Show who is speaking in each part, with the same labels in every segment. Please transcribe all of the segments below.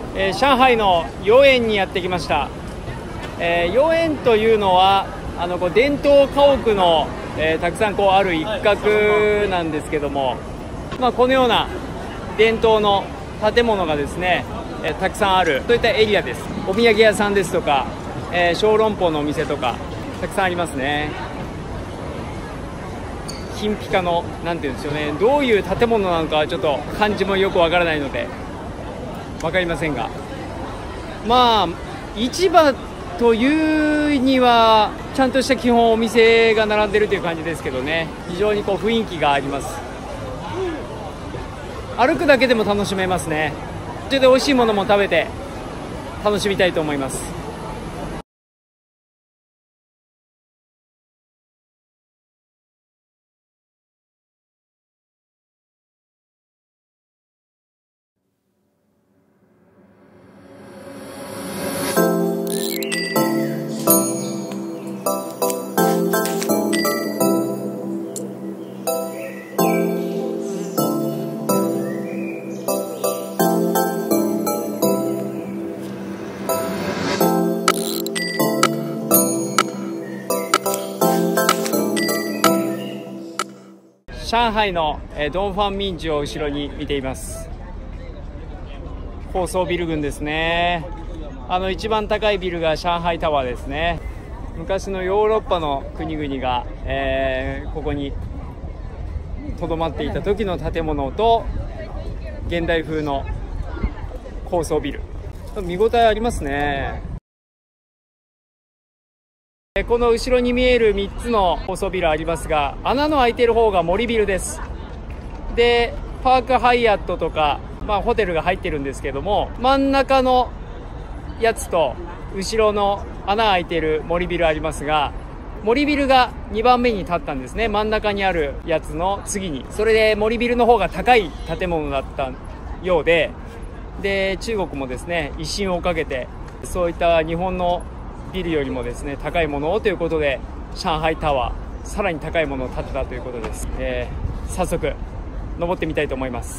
Speaker 1: 上海の豫園にやってきました。豫園というのは伝統家屋の、たくさんある一角なんですけども、このような伝統の建物がですね、たくさんあるそういったエリアです。お土産屋さんですとか、小籠包のお店とかたくさんありますね。金ピカのなんていうんですよね、どういう建物なのかちょっと漢字もよくわからないので分かりませんが、市場というにはちゃんとした基本お店が並んでるという感じですけどね、非常に雰囲気があります。歩くだけでも楽しめますね。それで美味しいものも食べて楽しみたいと思います。上海のドンファンミンジュを後ろに見ています。高層ビル群ですね。一番高いビルが上海タワーですね。昔のヨーロッパの国々が、ここにとどまっていた時の建物と現代風の高層ビル、見応えありますね。この後ろに見える3つの高層ビルありますが、穴の開いている方が森ビルです。でパークハイアットとか、ホテルが入ってるんですけども、真ん中のやつと後ろの穴開いている森ビルありますが、森ビルが2番目に立ったんですね。真ん中にあるやつの次に。それで森ビルの方が高い建物だったようで、中国もですね威信をかけてそういった日本のビルよりもですね高いものをということで、上海タワーさらに高いものを建てたということです。早速登ってみたいと思います。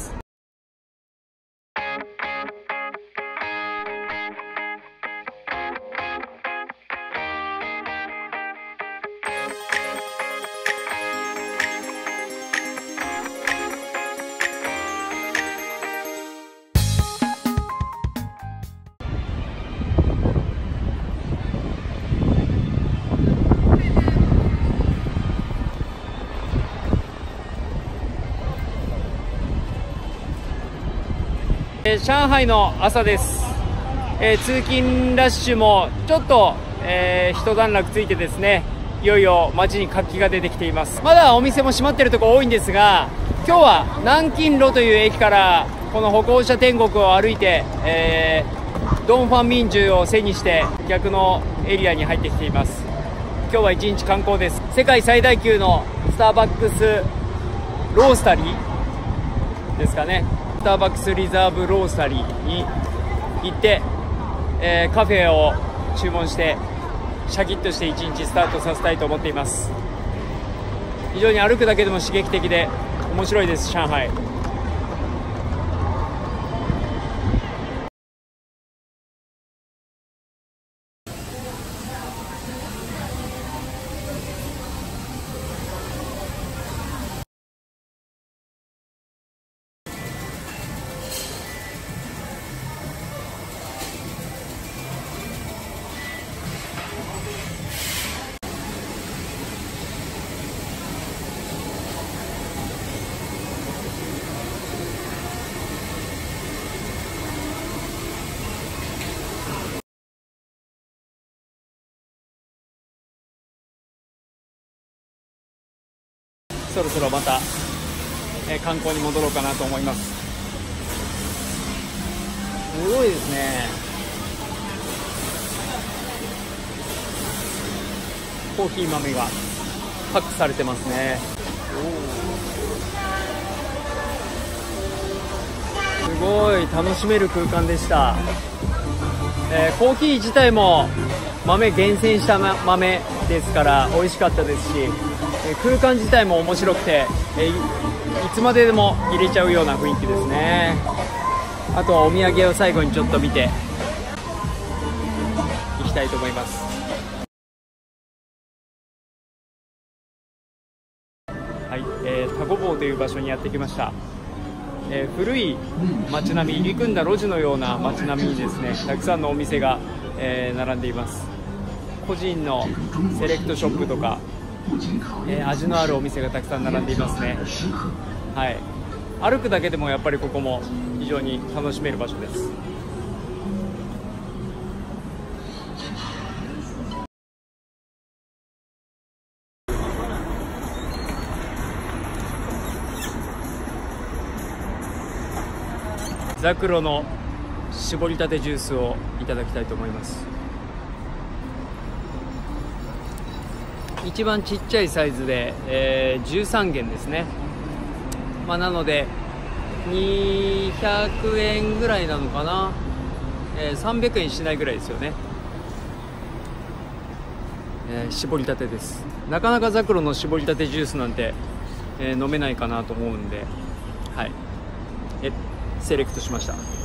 Speaker 1: 上海の朝です。通勤ラッシュもちょっと、一段落ついてですね、いよいよ街に活気が出てきています。まだお店も閉まっているところ多いんですが、今日は南京路という駅からこの歩行者天国を歩いて、ドンファンミンジュを背にして逆のエリアに入ってきています。今日は一日観光です。世界最大級のスターバックスロースタリーですかね、スターバックスリザーブロースタリーに行って、カフェを注文してシャキッとして一日スタートさせたいと思っています。非常に歩くだけでも刺激的で面白いです、上海。そろそろまた、観光に戻ろうかなと思います。すごいですね。コーヒー豆がパックされてますね。すごい楽しめる空間でした。コーヒー自体も豆厳選した豆ですから美味しかったですし、空間自体も面白くて、いつまででも入れちゃうような雰囲気ですね。 あとはお土産を最後にちょっと見ていきたいと思います。はい、タゴ坊という場所にやってきました。古い街並み、入り組んだ路地のような街並みにですね、たくさんのお店が、並んでいます。個人のセレクトショップとか、味のあるお店がたくさん並んでいますね。はい、歩くだけでもやっぱりここも非常に楽しめる場所です。ザクロの搾りたてジュースをいただきたいと思います。一番ちっちゃいサイズで、13元ですね。なので200円ぐらいなのかな、300円しないぐらいですよね。搾りたてです。なかなかザクロの搾りたてジュースなんて、飲めないかなと思うんで、はい、セレクトしました。